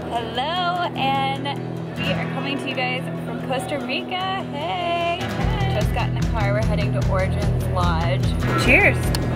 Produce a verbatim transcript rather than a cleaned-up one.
Hello, and we are coming to you guys from Costa Rica. Hey! Just got in the car, we're heading to Origin's Lodge. Cheers!